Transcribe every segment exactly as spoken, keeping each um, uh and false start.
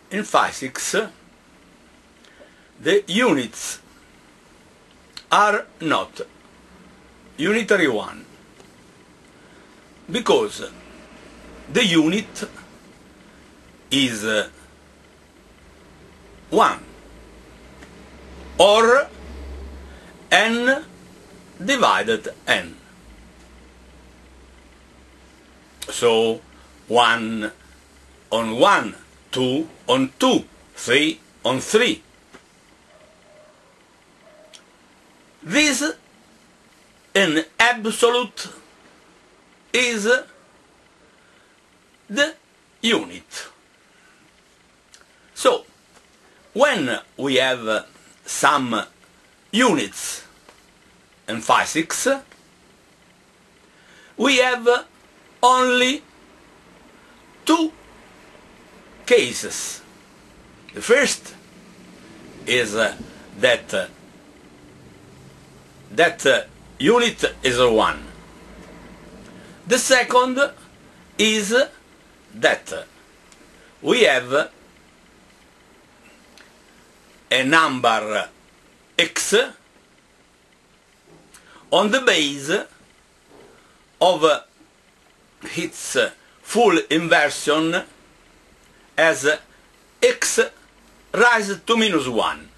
in physics the units are not unitary one, because the unit is uh, one or n divided n. So one on one, two on two, three on three. This in absolute is the unit. So when we have some units in physics, we have only two cases. The first is uh, that uh, that uh, unit is a one. The second is that uh, we have a number x on the base of uh, its full inversion as x raised to minus one,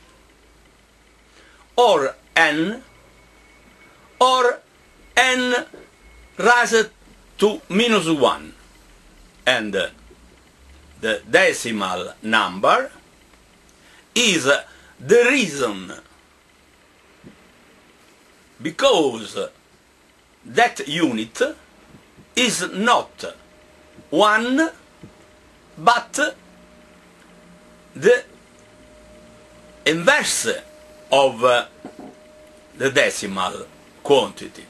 or n, or n raised to minus one, and the decimal number is the reason because that unit is not one but the inverse of uh, the decimal quantity.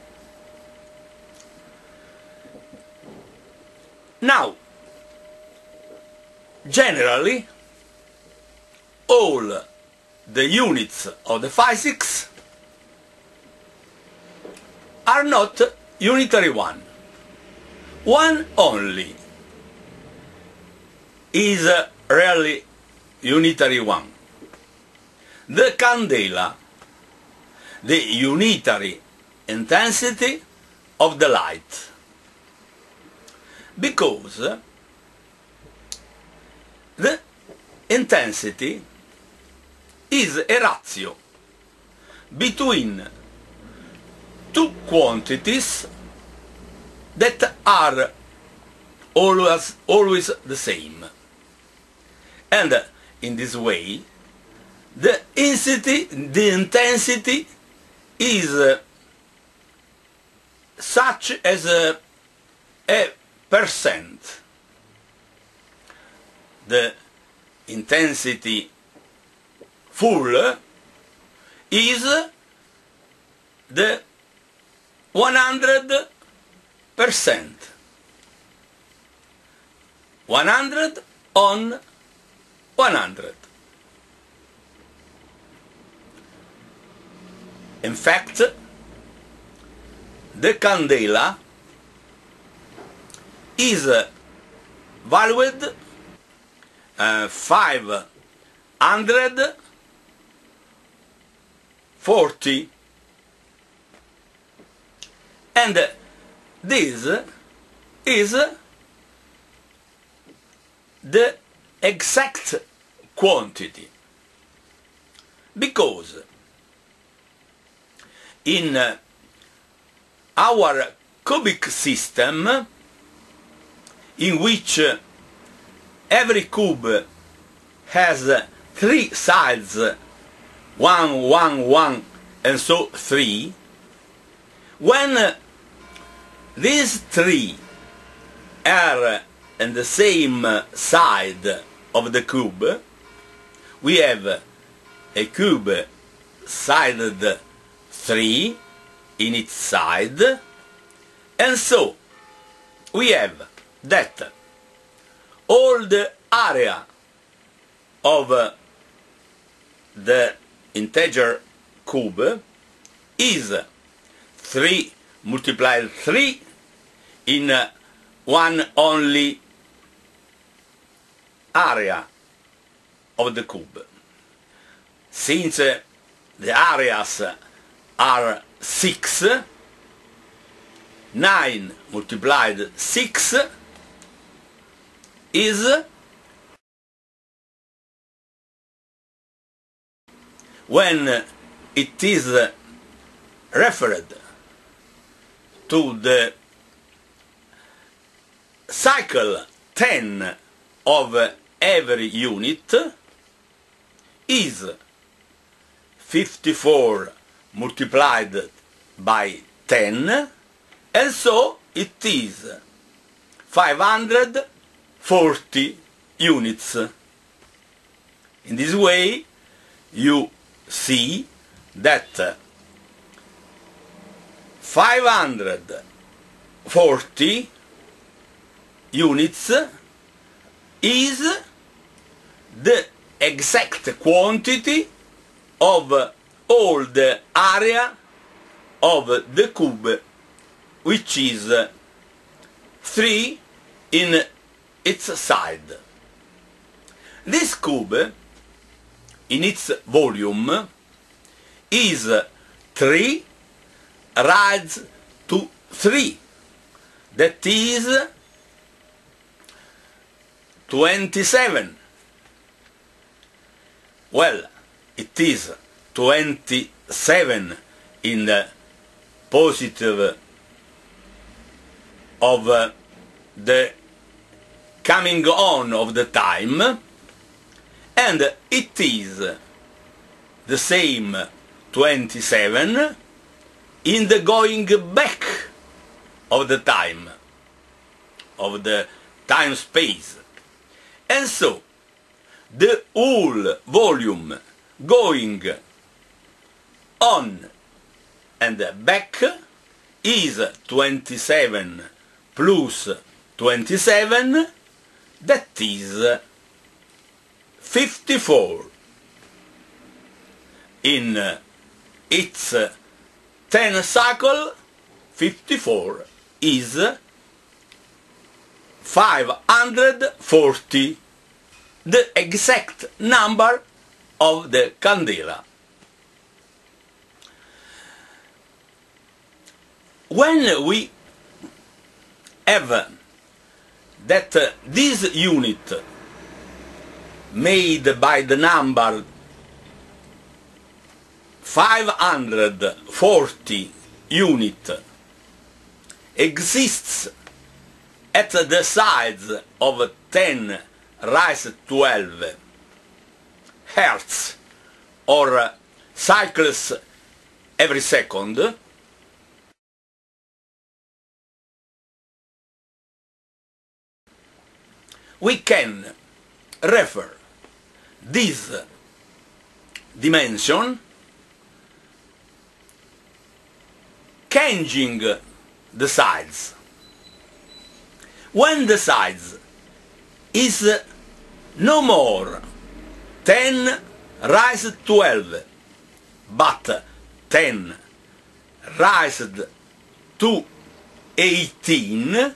Now, generally, all the units of the physics are not unitary one. One only is really unitary one. The candela, the unitary intensity of the light. Because the intensity is a ratio between two quantities that are always, always the same. And in this way, the intensity, the intensity is uh, such as a, a percent. The intensity full is the one hundred percent. one hundred on one hundred. In fact, the candela is valued uh, five hundred forty, and this is the exact quantity, because in uh, our cubic system, in which uh, every cube has uh, three sides, one, one, one, and so three, when uh, these three are on the same side of the cube, we have a cube sided three in its side, and so we have that all the area of uh, the integer cube is three multiplied three in uh, one only area of the cube. Since uh, the areas are six, nine multiplied six is when it is referred to the cycle ten of every unit is fifty-four multiplied by ten, and so it is five hundred forty units. In this way you see that five hundred forty units is the exact quantity of all the area of the cube, which is three in its side. This cube in its volume is three raised to three, that is twenty-seven. Well, it is twenty-seven in the positive of uh, the coming on of the time, and it is the same twenty-seven in the going back of the time, of the time space. And so the whole volume going on and back is twenty-seven plus twenty-seven, that is fifty-four. In its ten cycle, fifty-four is five hundred forty, the exact number of the candela. When we have that uh, this unit made by the number five hundred forty unit exists at the sides of ten raised to twelve hertz or uh, cycles every second, we can refer this dimension changing the size. When the size is no more ten raised to twelve, but ten raised to eighteen,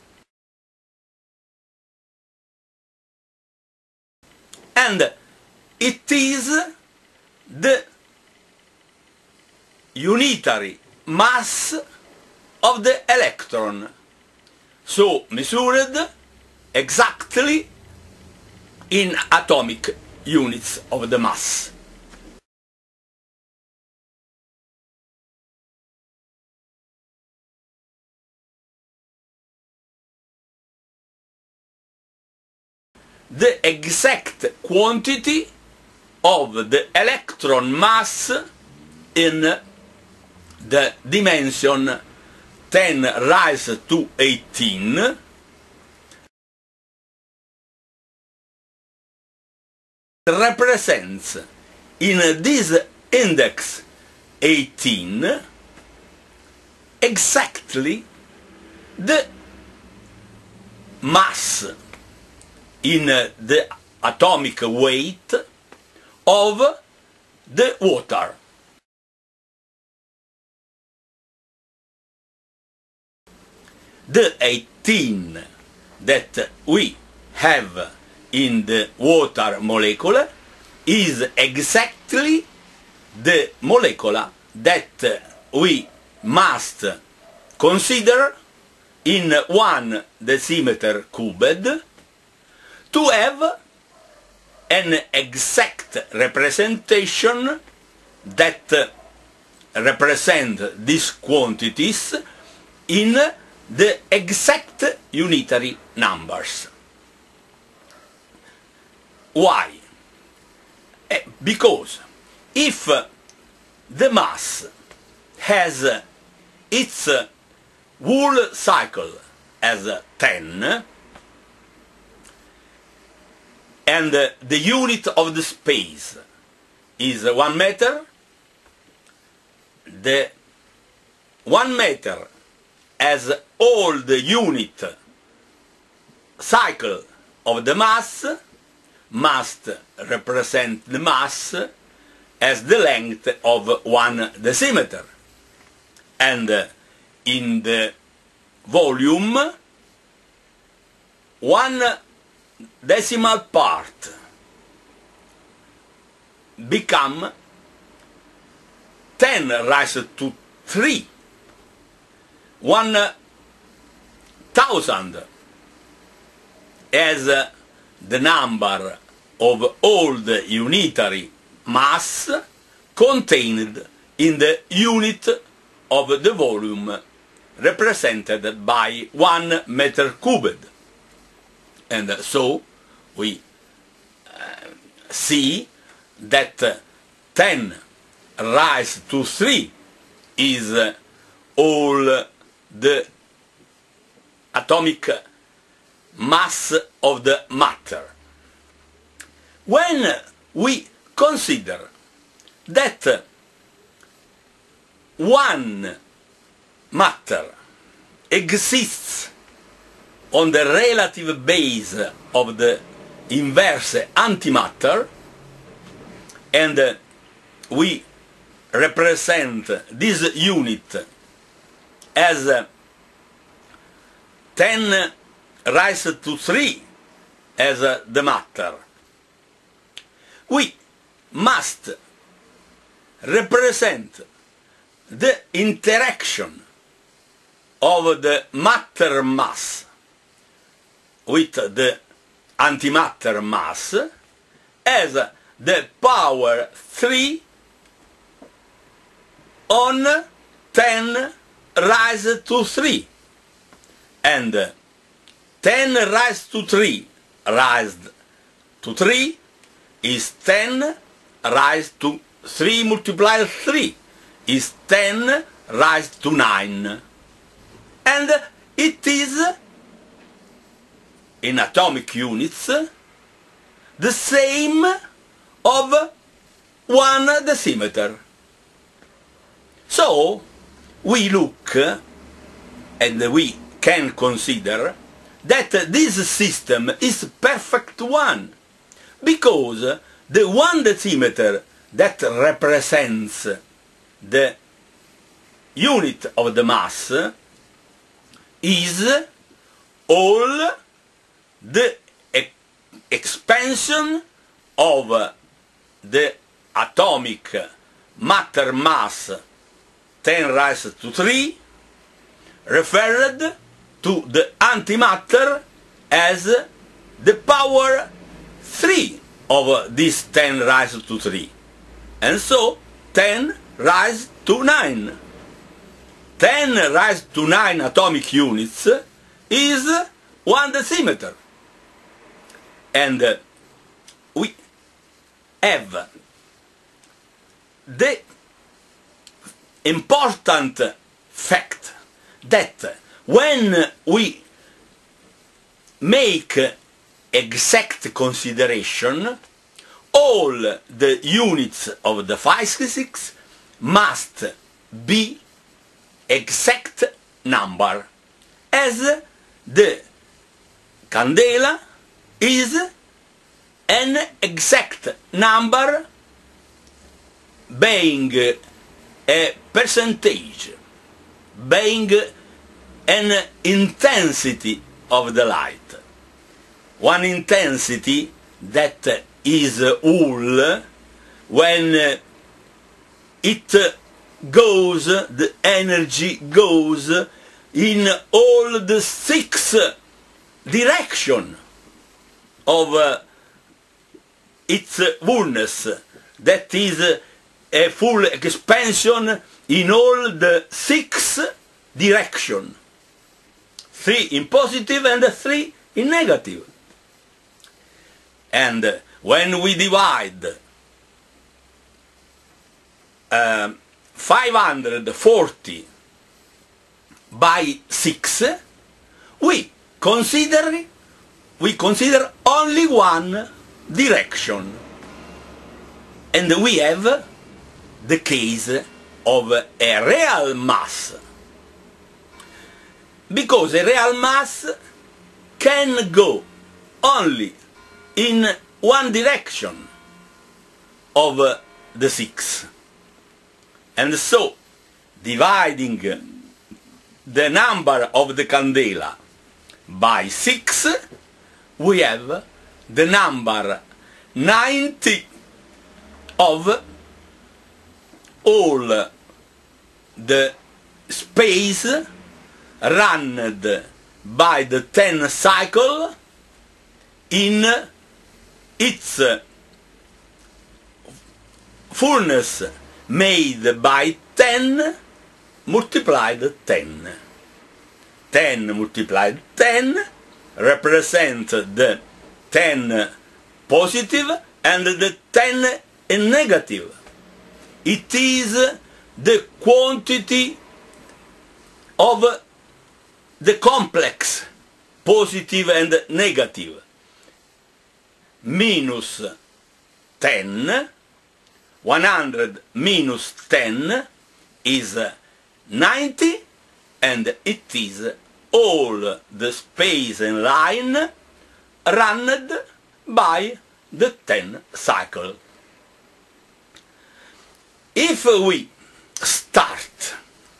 and it is the unitary mass of the electron, so measured exactly in atomic units of the mass. The exact quantity of the electron mass in the dimension ten raised to eighteen represents in this index eighteen exactly the mass in the atomic weight of the water. The eighteen that we have in the water molecule is exactly the molecule that we must consider in one decimeter cubed to have an exact representation that represent these quantities in the exact unitary numbers. Why? Eh, because if the mass has its whole cycle as ten, and the unit of the space is one meter, the one meter has all the unit cycle of the mass must represent the mass as the length of one decimeter, and in the volume one decimal part become ten raised to three, one thousand as the number of all the unitary mass contained in the unit of the volume represented by one meter cubed. And so we uh, see that ten raised to three is uh, all the atomic mass of the matter. When we consider that one matter exists on the relative base of the inverse antimatter, and we represent this unit as ten raised to three as the matter, we must represent the interaction of the matter mass with the antimatter mass as the power three on ten raised to three, and ten raised to three raised to three is ten raised to three multiplied three is ten raised to nine, and it is in atomic units the same of one decimeter. So we look and we can consider that this system is perfect one, because the one decimeter that represents the unit of the mass is all the e expansion of the atomic matter mass ten raised to three referred to the antimatter as the power three of this ten raised to three, and so ten raised to nine. ten raised to nine atomic units is one decimeter, and uh, we have the important fact that when we make exact consideration, all the units of the physics must be exact number, as the candela is an exact number being a percentage, being an intensity of the light. one intensity that is all. When it goes, the energy goes in all the six directions of uh, its fullness. That is a full expansion in all the six directions. Three in positive and three in negative. And when we divide uh, five hundred forty by six, we consider we consider only one direction, and we have the case of a real mass, because a real mass can go only in one direction of the six. And so, dividing the number of the candela by six, we have the number ninety of all the space run by the ten cycle in its fullness made by ten multiplied ten. ten multiplied ten represent the ten positive and the ten negative. It is the quantity of the complex positive and negative. Minus ten, one hundred minus ten is ninety, and it is all the space and line runned by the ten cycle. If we start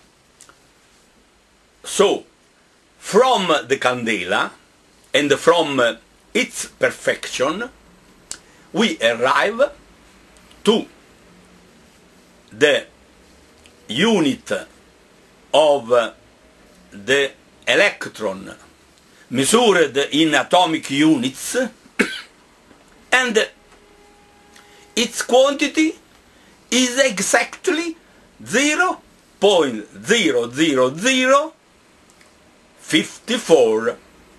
so from the candela and from its perfection, we arrive to the unit of the electron measured in atomic units, and its quantity is exactly zero point zero zero zero five four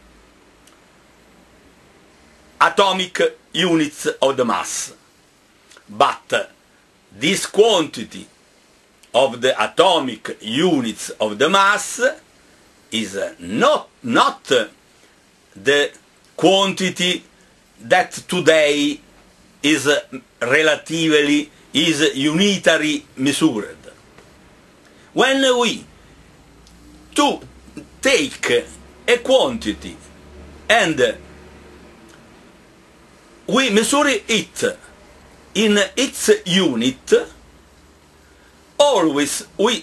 atomic units of the mass. But this quantity of the atomic units of the mass is not, not the quantity that today is relatively is unitary measured. When we to take a quantity and we measure it in its unit, always we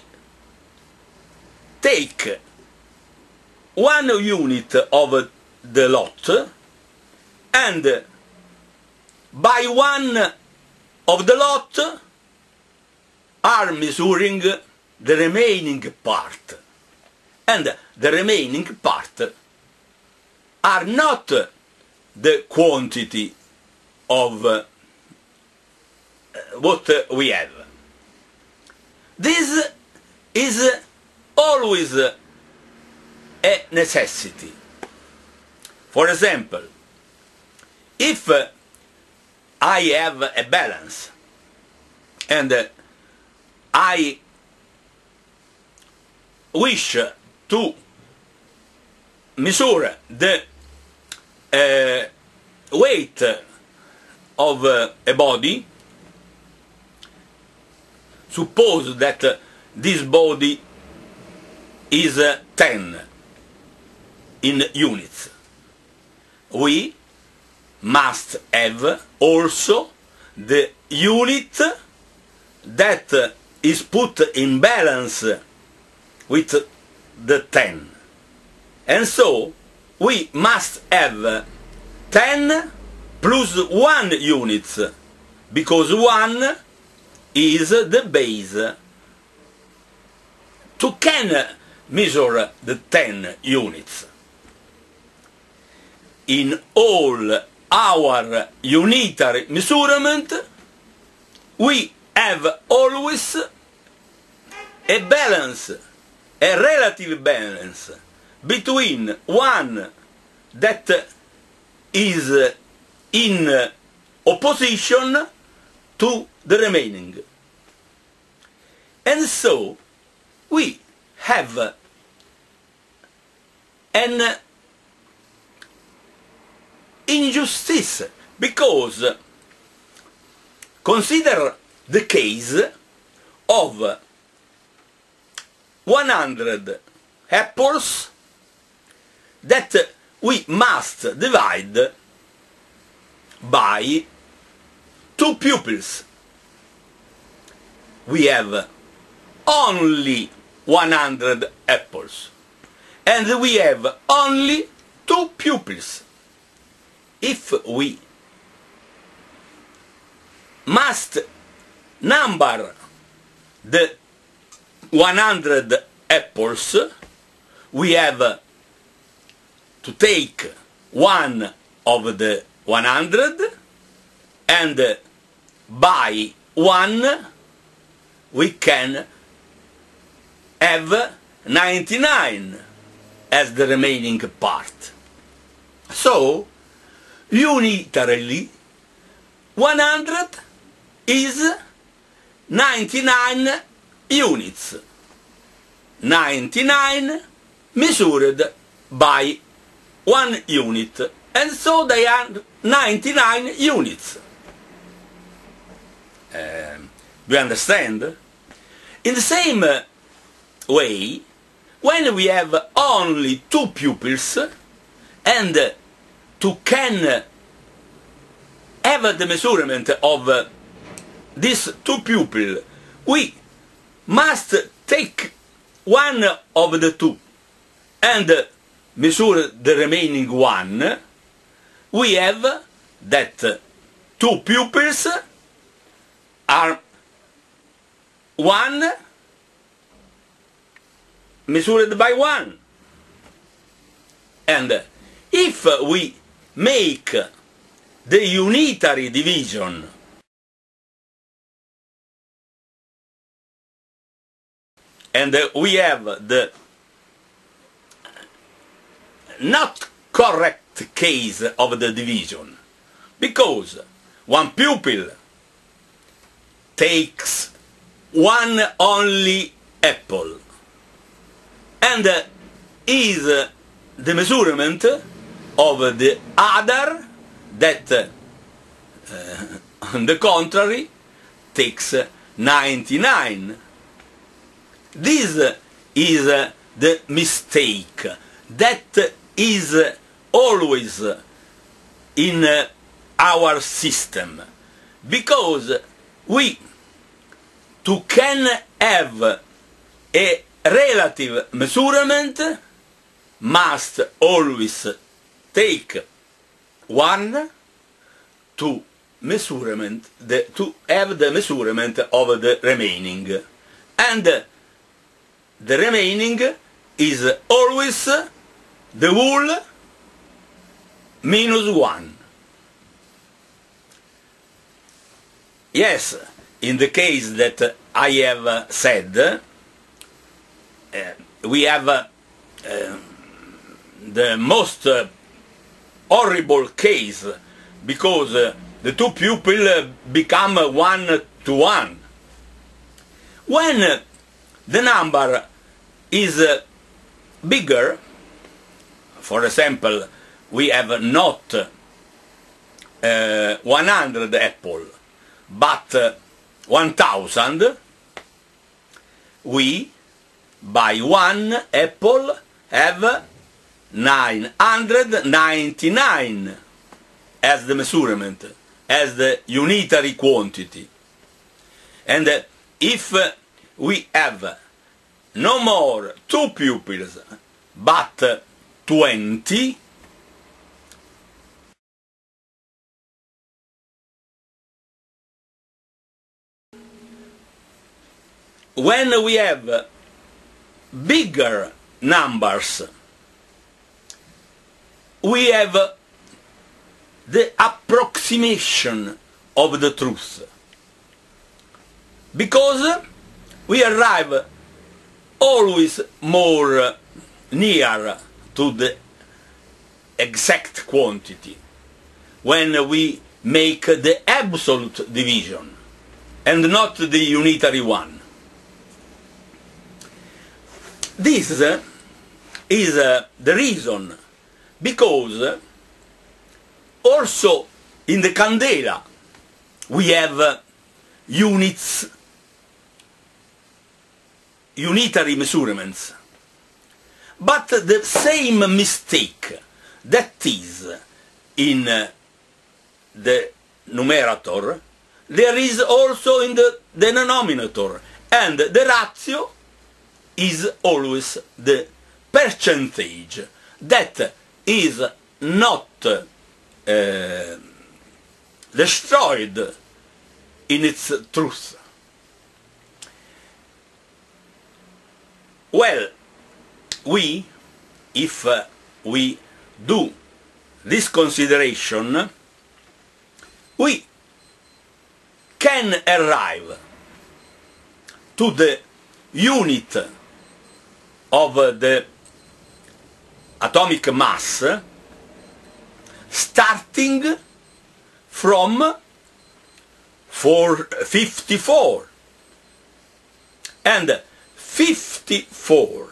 take one unit of the lot, and by one of the lot are measuring the remaining part, and the remaining part are not the quantity of uh, what we have. This is always a necessity. For example, if I have a balance and I wish to measure the uh, weight of uh, a body, suppose that uh, this body is uh, ten in units. We must have also the unit that uh, is put in balance with the ten. And so we must have ten plus one units, because one is the base. To can measure the ten units. In all our unitary measurement, we have always a balance, a relative balance between one that is in opposition to the remaining. And so we have an injustice, because consider the case of one hundred apples that we must divide by two pupils. We have only one hundred apples, and we have only two pupils. If we must number the one hundred apples, we have to take one of the one hundred, and by one we can have ninety-nine as the remaining part. So, unitarily, one hundred is ninety-nine units. ninety-nine measured by one unit, and so they are ninety-nine units. Uh, do you understand? In the same way, when we have only two pupils, and to can have the measurement of these two pupils, we must take one of the two and measure the remaining one. We have that two pupils are one measured by one. And if we make the unitary division and we have the not correct case of the division, because one pupil takes one only apple and is the measurement of the other that, uh, on the contrary, takes ninety-nine. This is uh, the mistake that is uh, always in uh, our system, because we to can have a relative measurement must always take one to measurement the, to have the measurement of the remaining, and the remaining is always the whole minus one. Yes, in the case that I have said, uh, we have uh, uh, the most uh, horrible case, because uh, the two pupils uh, become one to one. When uh, the number is uh, bigger, for example, we have not uh, one hundred apples, but uh, one thousand, we, by one apple, have nine hundred ninety-nine as the measurement, as the unitary quantity. And uh, if uh, we have no more two pupils, but uh, twenty, when we have bigger numbers, we have the approximation of the truth, because we arrive always more near to the exact quantity when we make the absolute division and not the unitary one. This is the reason because also in the candela we have units, unitary measurements, but the same mistake that is in the numerator there is also in the denominator, and the ratio is always the percentage that is not uh, destroyed in its truth. Well, we, if uh, we do this consideration, we can arrive to the unit of the atomic mass starting from four fifty-four, and fifty-four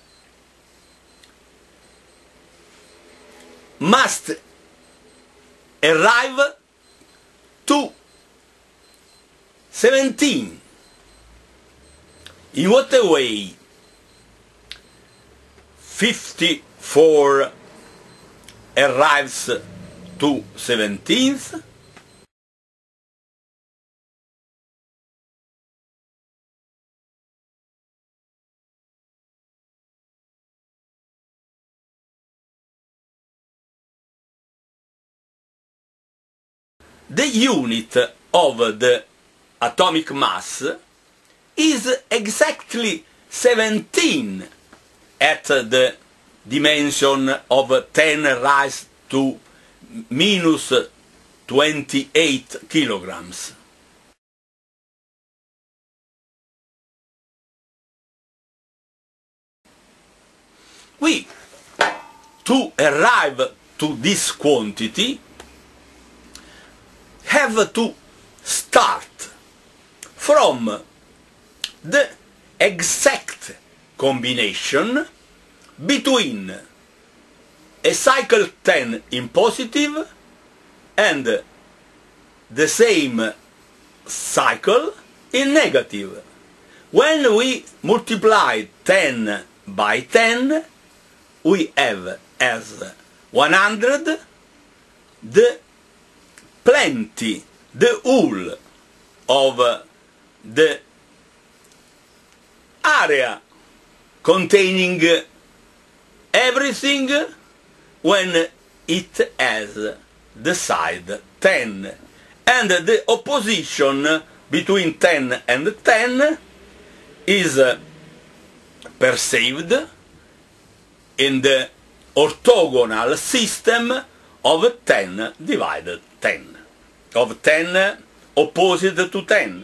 must arrive to seventeen. In what a way fifty-four arrives to seventeenth? The unit of the atomic mass is exactly seventeen at the dimension of ten raised to minus twenty-eight kilograms. We, to arrive to this quantity, have to start from the exact combination between a cycle ten in positive and the same cycle in negative. When we multiply ten by ten, we have as one hundred the plenty, the whole of the area containing everything when it has the side ten, and the opposition between ten and ten is perceived in the orthogonal system of ten divided ten, of ten opposite to ten.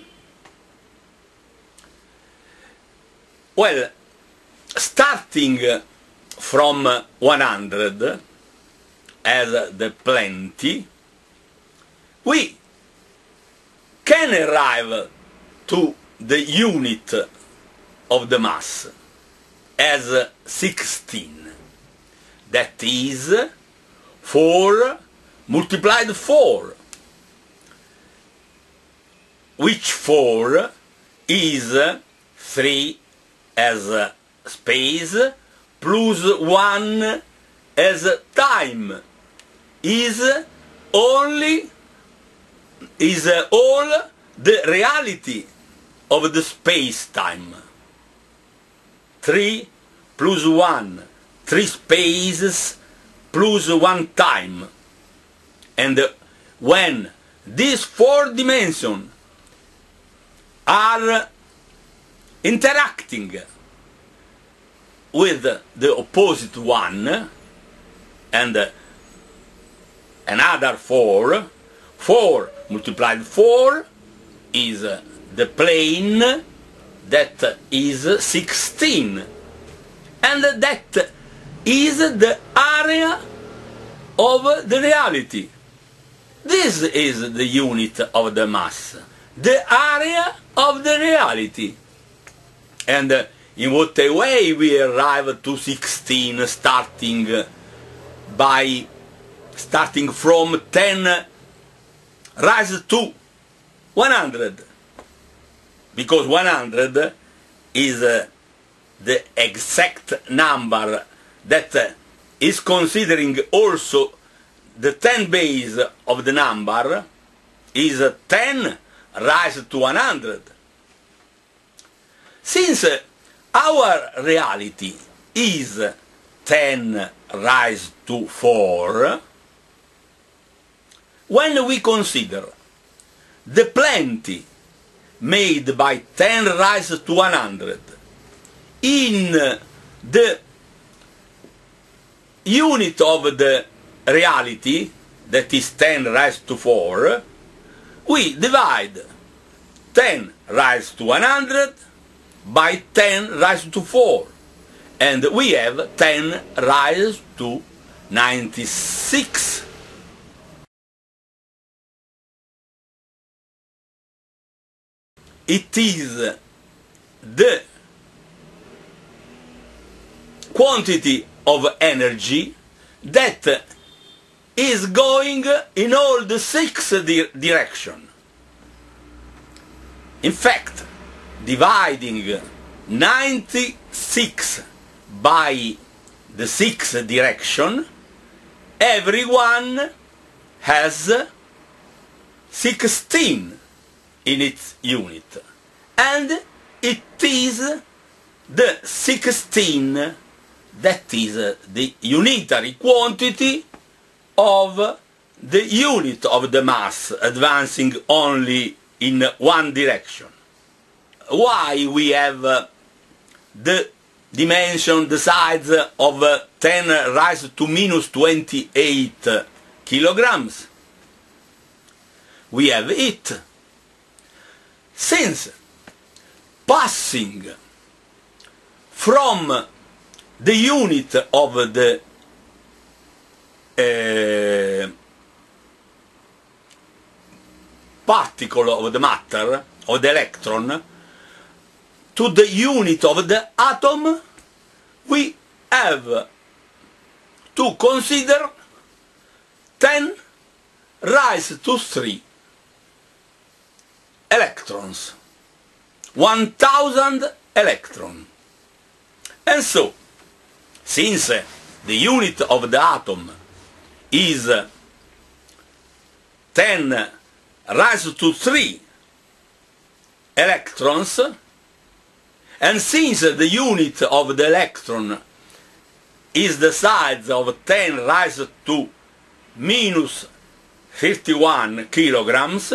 Well, starting from one hundred as the plenty, we can arrive to the unit of the mass as sixteen. That is four multiplied four, which four is three as space plus one as time, is only is all the reality of the space-time. Three plus one, three spaces plus one time. And when these four dimensions are interacting with the opposite one and another four. four multiplied four is the plane that is sixteen, and that is the area of the reality. This is the unit of the mass, the area of the reality. And in what a way we arrive to sixteen, starting by starting from ten raised to one hundred, because one hundred is uh, the exact number that uh, is considering also the ten base of the number is uh, ten raised to one hundred. Since uh, our reality is ten raised to four, when we consider the plenty made by ten raised to one hundred in the unit of the reality, that is ten raised to four, we divide ten raised to one hundred by ten raised to four, and we have ten raised to ninety-six. It is the quantity of energy that is going in all the six di directions. In fact, dividing ninety-six by the six direction, everyone has sixteen in its unit, and it is the sixteen that is the unitary quantity of the unit of the mass advancing only in one direction. Why we have the dimension, the size of ten raised to minus twenty-eight kilograms? We have it since passing from the unit of the uh, particle of the matter, of the electron, to the unit of the atom, we have to consider ten raised to three electrons, one thousand electrons. And so, since the unit of the atom is ten raised to three electrons, and since the unit of the electron is the size of ten raised to minus fifty-one kilograms,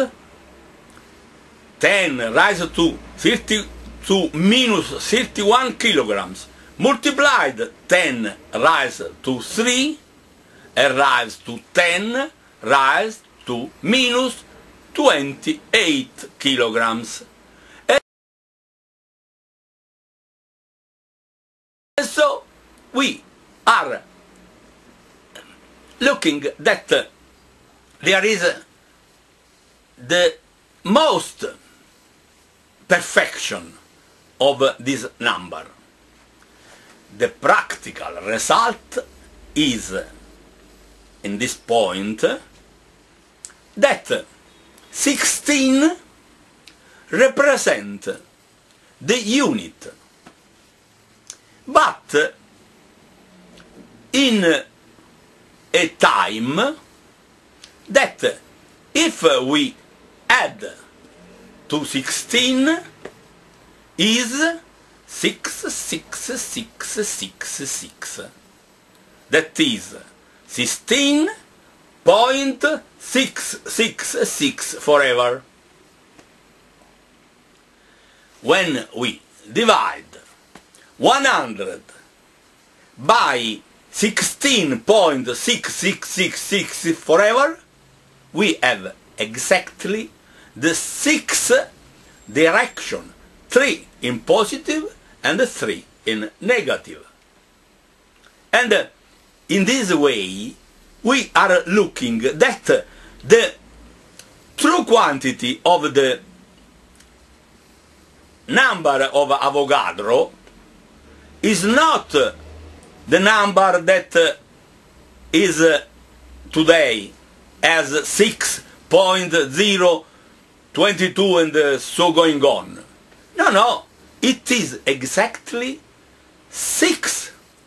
ten raised to fifty to minus thirty-one kilograms multiplied ten raised to three arrives to ten raised to minus twenty-eight kilograms. And so we are looking that there is the most perfection of this number. The practical result is, in this point, that sixteen represent the unit, but in a time that if we add to sixteen is six six six six six. That is sixteen point six six six forever. When we divide one hundred by sixteen point six six six six forever, we have exactly the six direction, three in positive and three in negative. And uh, in this way, we are looking that the true quantity of the number of Avogadro is not the number that is today as six point zero two two and so going on. No, no, it is exactly six.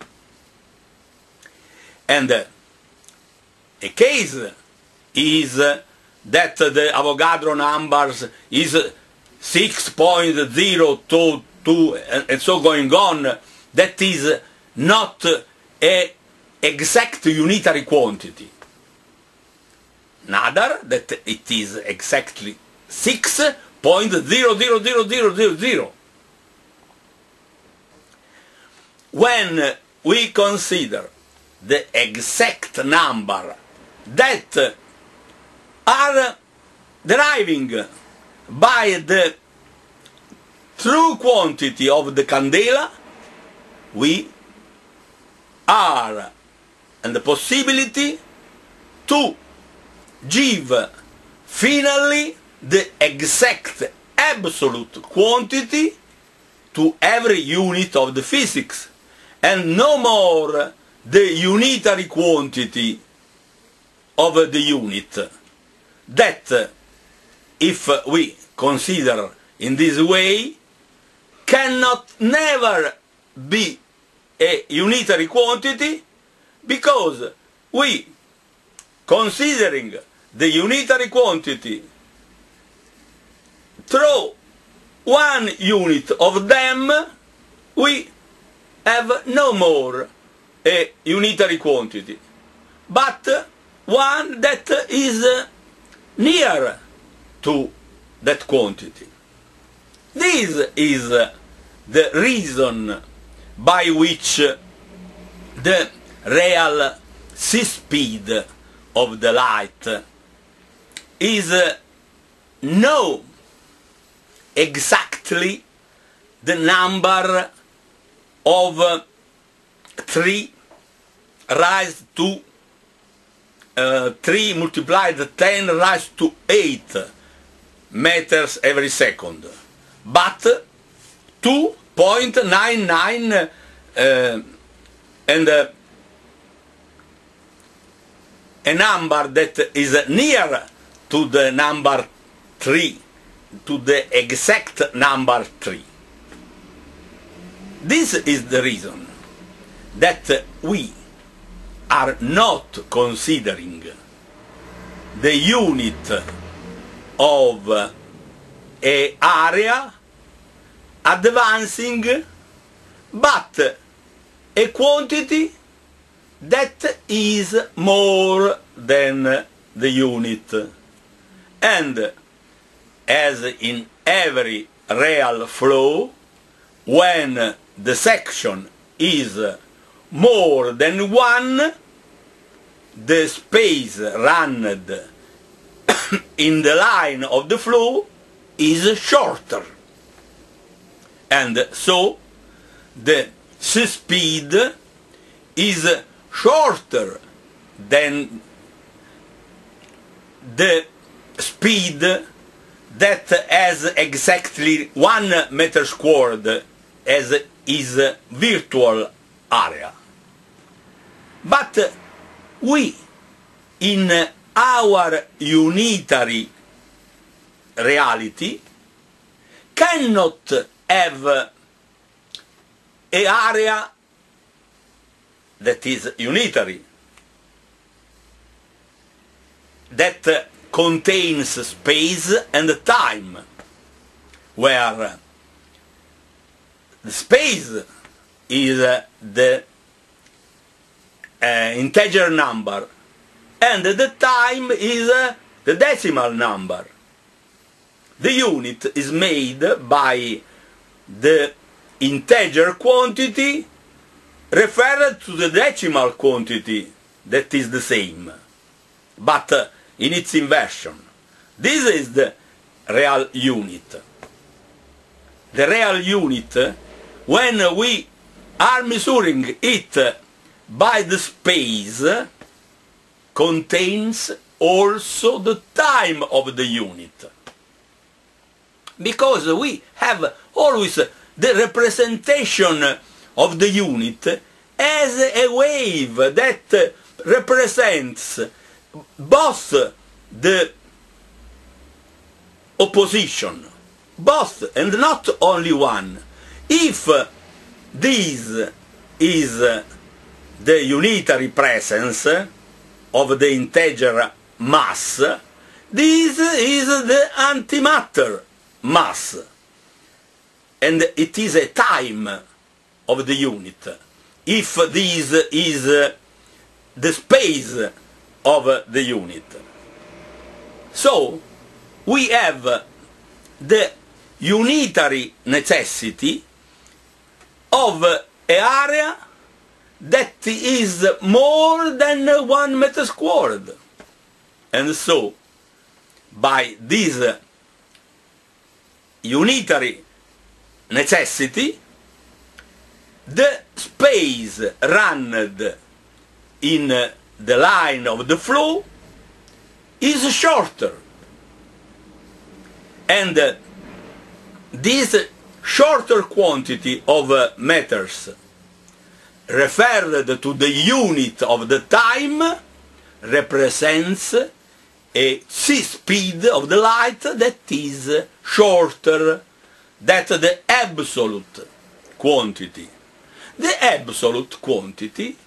And uh, a case is uh, that the Avogadro numbers is six point zero two two and, and so going on. That is not a exact unitary quantity. Neither that it is exactly six point zero zero zero zero zero zero. When we consider the exact number that are deriving by the true quantity of the candela, we are in the possibility to give finally the exact absolute quantity to every unit of the physics, and no more the unitary quantity of the unit, that, if we consider in this way, cannot never be a unitary quantity, because we, considering the unitary quantity through one unit of them, we have no more a unitary quantity, but one that is near to that quantity. This is the reason by which the real c-speed of the light is no exactly the number of three raised to uh, three multiplied ten raised to eight meters every second, but two point nine nine uh, and uh, a number that is near to the number three, to the exact number three. This is the reason that we are not considering the unit of a area advancing, but a quantity that is more than the unit. And as in every real flow, when the section is more than one, the space run in the line of the flow is shorter. And so the c-speed is shorter than the speed that has exactly one meter squared as is virtual area. But we, in our unitary reality, cannot have an area that is unitary, that contains space and time, where the space is the uh, integer number and the time is the decimal number. The unit is made by the integer quantity referred to the decimal quantity that is the same, but uh, in its inversion. This is the real unit. The real unit, when we are measuring it by the space, contains also the time of the unit. Because we have always the representation of the unit as a wave that represents both the opposition, both and not only one. If this is the unitary presence of the integer mass, this is the antimatter mass, and it is a time of the unit. If this is the space of the unit. So we have the unitary necessity of an area that is more than one meter squared. And so, by this unitary necessity, the space run in the line of the flow is shorter. And uh, this shorter quantity of uh, meters referred to the unit of the time represents a c-speed of the light that is shorter than the absolute quantity. The absolute quantity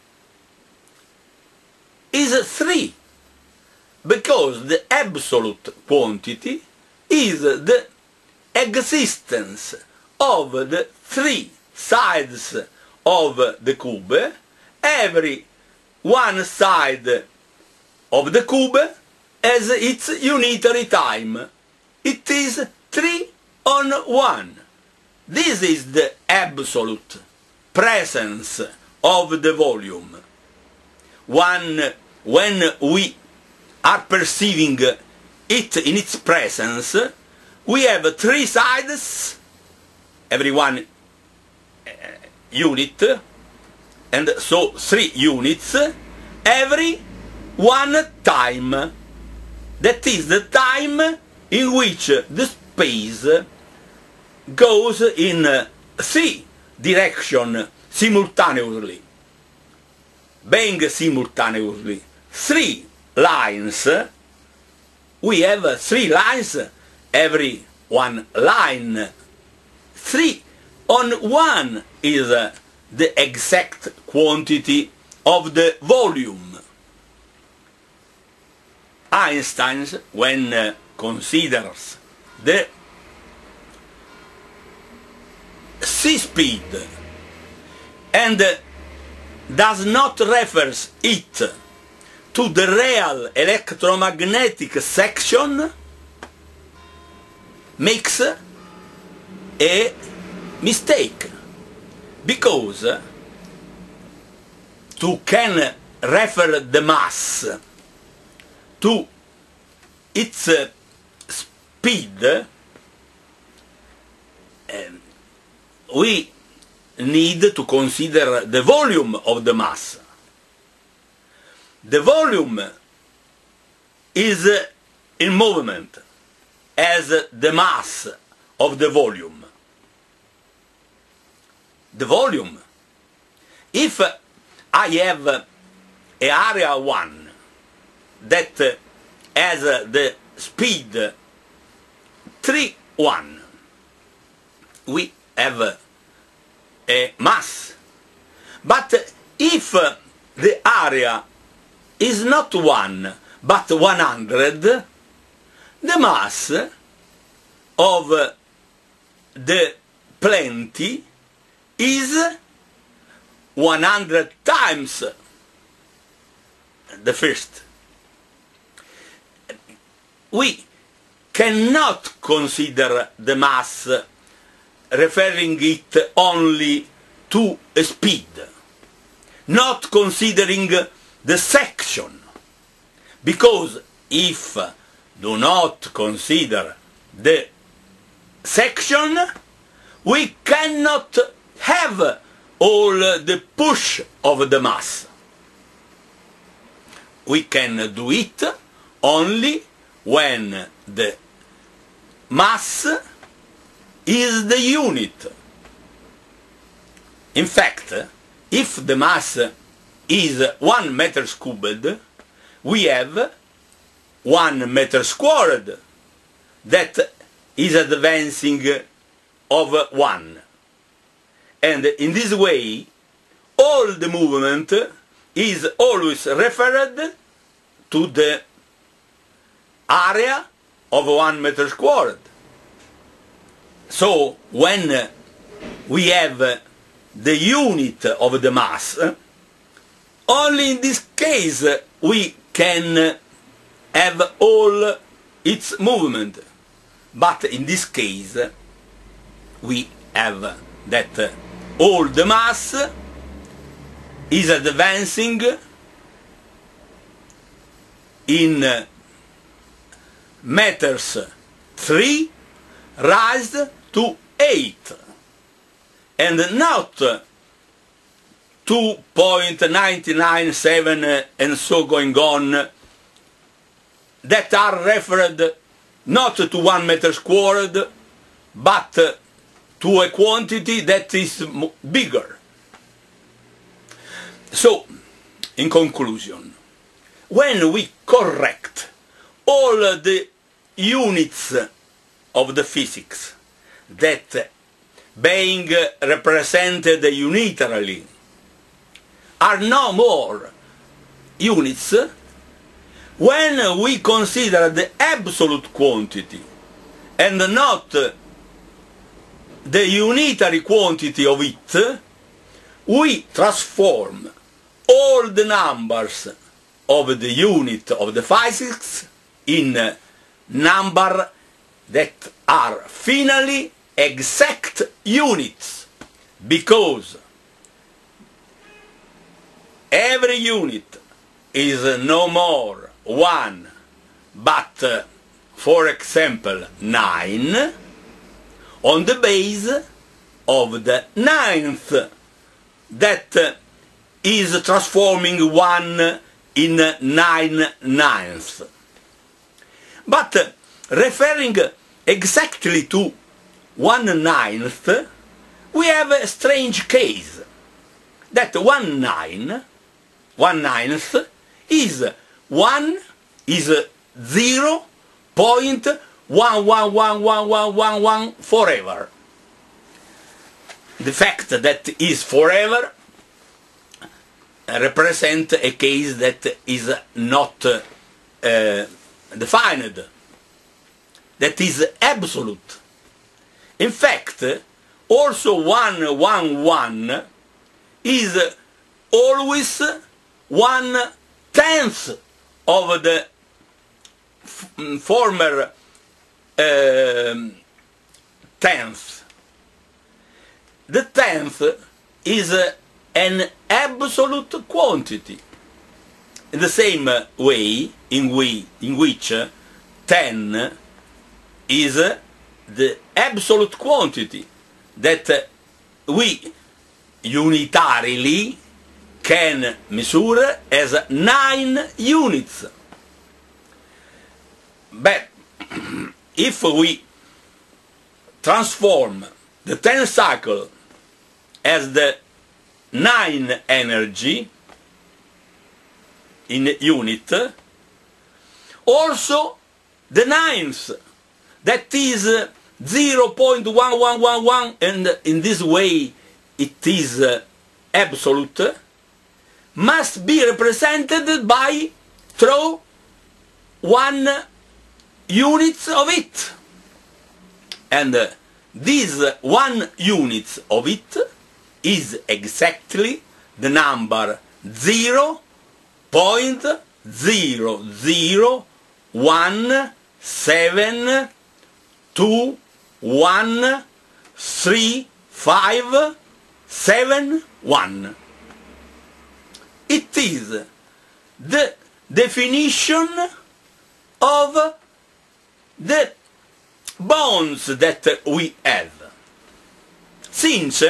is three, because the absolute quantity is the existence of the three sides of the cube. Every one side of the cube has its unitary time. It is three on one. This is the absolute presence of the volume. One, when we are perceiving it in its presence, we have three sides, every one uh, unit, and so three units, every one time. That is the time in which the space goes in three directions simultaneously, being simultaneously three lines. We have three lines, every one line. Three on one is the exact quantity of the volume. Einstein, when uh, considers the c-speed and uh, does not refer it to the real electromagnetic section, makes a mistake, because to can refer the mass to its uh, speed, uh, we need to consider the volume of the mass. The volume is uh, in movement as the mass of the volume. The volume, if I have an area one that has the speed three one, we have a mass. But if the area is not one but one hundred, the mass of the plenty is one hundred times the first. We cannot consider the mass referring it only to a speed, not considering the section, because if do not consider the section, we cannot have all the push of the mass. We can do it only when the mass is the unit. In fact, if the mass is one meter cubed, we have one meter squared that is advancing of one. And in this way, all the movement is always referred to the area of one meter squared. So when we have the unit of the mass, only in this case we can have all its movement. But in this case we have that all the mass is advancing in meters three raised to eight, and not two point nine nine seven and so going on, that are referred not to one meter squared, but to a quantity that is bigger. So, in conclusion, when we correct all the units of the physics that being represented unitarily are no more units, when we consider the absolute quantity and not the unitary quantity of it, we transform all the numbers of the unit of the physics in number that are finally exact units, because every unit is no more one, but, uh, for example, nine, on the base of the ninth, that uh, is transforming one in nine ninths. But uh, referring exactly to one ninth, we have a strange case, that one nine, one ninth is one is zero point one one one one one one one forever. The fact that is forever represent a case that is not uh, defined, that is absolute. In fact, also one one one is always one tenth of the former uh, tenth. The tenth is an absolute quantity. In the same way in, we, in which ten is the absolute quantity that we unitarily can measure as nine units. But if we transform the ten cycle as the nine energy in unit, also the ninth, that is zero point one one one one, and in this way it is uh, absolute, must be represented by through one units of it. And uh, this one unit of it is exactly the number zero point zero zero one seven two one three, five, seven, one. It is the definition of the bonds that we have. Since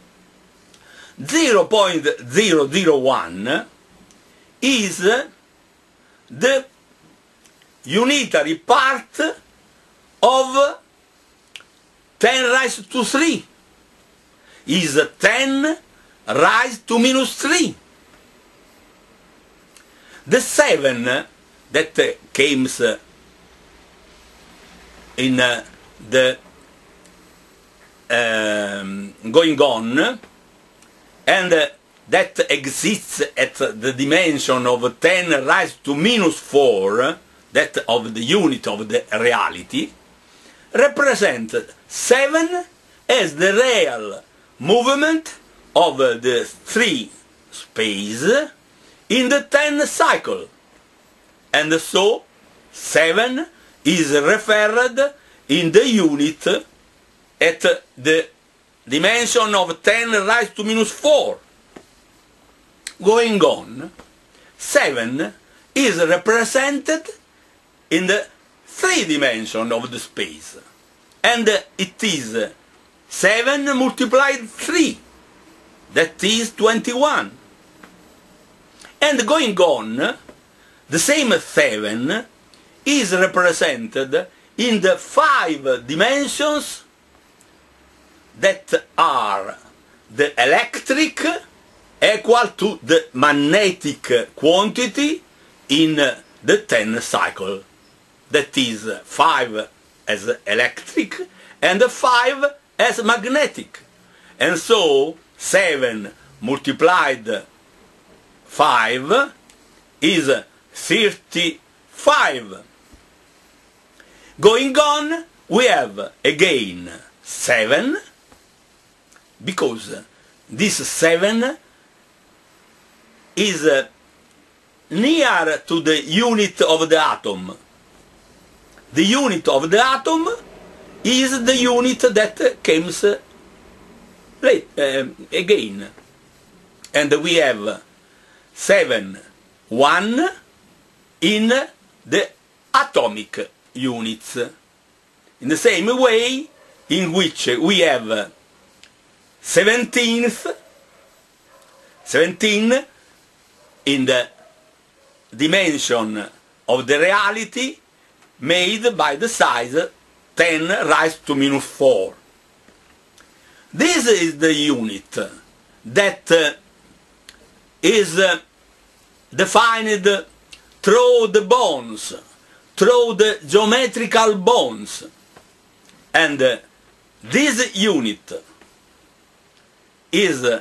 zero point zero zero one is the unitary part of ten raised to three, is ten raised to minus three. The seven that comes in the um, going on, and that exists at the dimension of ten raised to minus four, that of the unit of the reality, represent seven as the real movement of the three space in the ten cycle, and so seven is referred in the unit at the dimension of ten raised to minus four. Going on, seven is represented in the three dimension of the space, and it is seven multiplied three, that is twenty-one. And going on, the same seven is represented in the five dimensions that are the electric equal to the magnetic quantity in the ten cycle. That is five as electric and five as magnetic. And so seven multiplied five is thirty-five. Going on, we have again seven, because this seven is near to the unit of the atom. The unit of the atom is the unit that comes late, uh, again. And we have seven, one in the atomic units. In the same way in which we have seventeenth, seventeen in the dimension of the reality made by the size ten raised to minus four. This is the unit that uh, is uh, defined through the bonds, through the geometrical bonds. And uh, this unit is uh,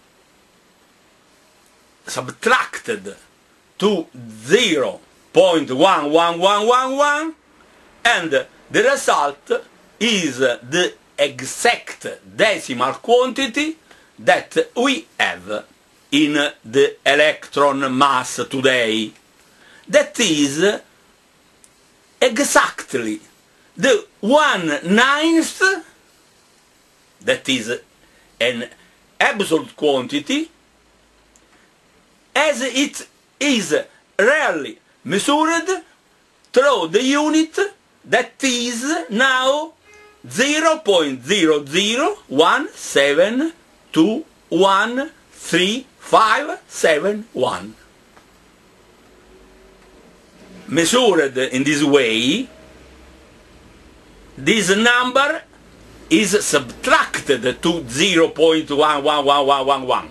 subtracted to zero point one one one one one, and the result is the exact decimal quantity that we have in the electron mass today. That is exactly the one ninth, that is an absolute quantity, as it is rarely measured through the unit that is now zero point zero zero one seven two one three five seven one. Measured in this way, this number is subtracted to zero point one one one one one one,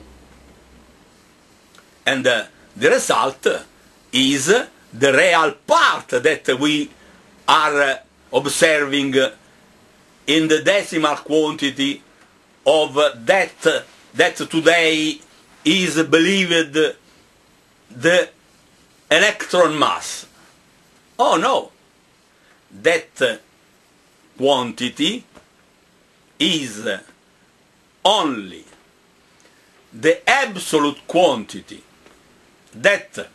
and uh, the result is the real part that we are uh, observing in the decimal quantity of that that today is believed the electron mass. Oh no, that quantity is only the absolute quantity that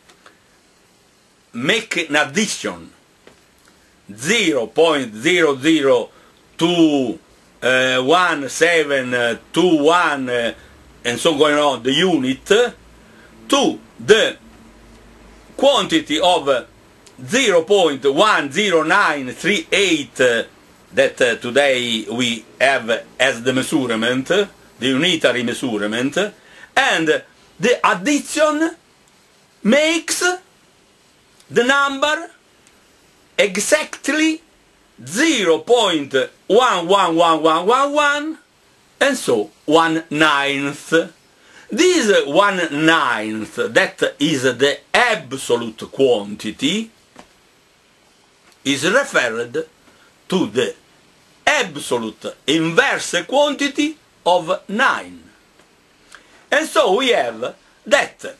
make an addition zero point zero zero two uh, one seven two one uh, and so going on, the unit, to the quantity of zero point one zero nine three eight uh, that uh, today we have as the measurement, the unitary measurement, and the addition makes the number exactly zero point one one one one one one and so one ninth. This one ninth, that is the absolute quantity, is referred to the absolute inverse quantity of nine. And so we have that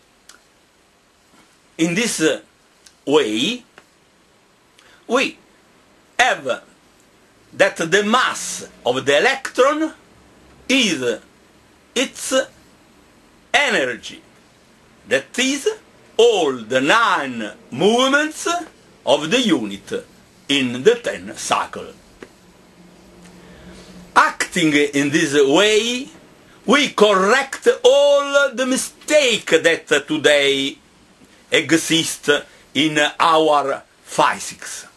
in this way we have that the mass of the electron is its energy, that is all the nine movements of the unit in the ten cycle. Acting in this way, we correct all the mistakes that today exist in our physics.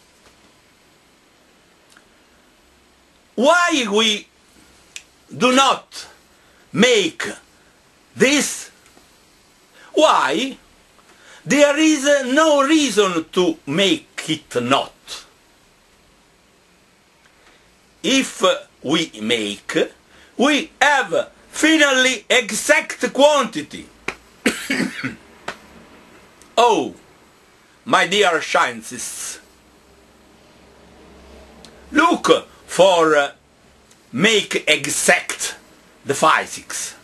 Why we do not make this? Why? There is no reason to make it not. If we make, we have finally exact quantity. Oh, my dear scientists, look for uh, make exact the physics.